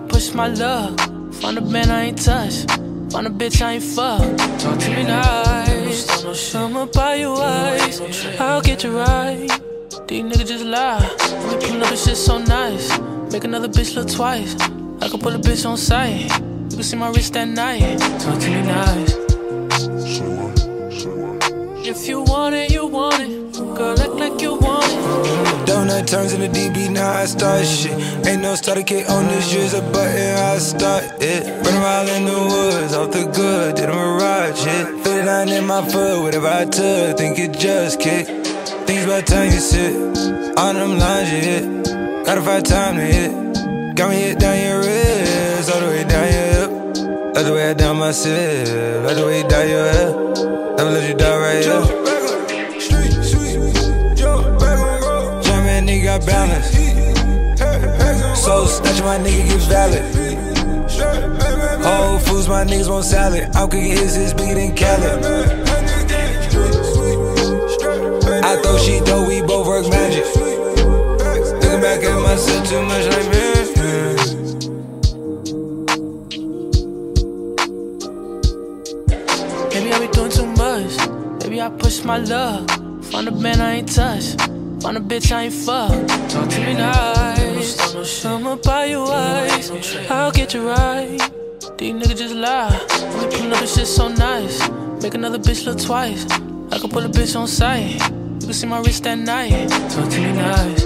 push my luck. Find a man I ain't touch. Find a bitch I ain't fuck. Talk to me nice. I'ma buy you ice. I'll get you right. These niggas just lie. We pull up this shit so nice. Make another bitch look twice. I can pull a bitch on sight. You can see my wrist that night. Talk to me nice. If you want it, you want it. Girl, act like you want it. Donut turns into DB, now I start shit. Ain't no starter kit on this, use a button, I start it. Run around in the woods, off the good, did a mirage hit. 59 in my foot, whatever I took, think it just kicked. Things about time you sit, on them lines you hit. Gotta find time to hit. Got me hit down your wrist, all the way down your hip. That's the way I down my sip, that's the way you down your head. Never let you die right here. Nigga got balance. So snatching my nigga get valid. Whole Foods, my niggas want salad. I'm cooking his bigger than Cali. I throw, she throw, we both work magic. Looking back at myself too much like man. Maybe I be doing too much. Maybe I push my luck. Find a man I ain't touch. Find a bitch I ain't fuck. Talk to me nice. I'ma buy you ice. I'll get you right. These niggas just lie. We pull up this shit so nice. Make another bitch look twice. I can pull a bitch on sight. You can see my wrist that night. Talk to me nice.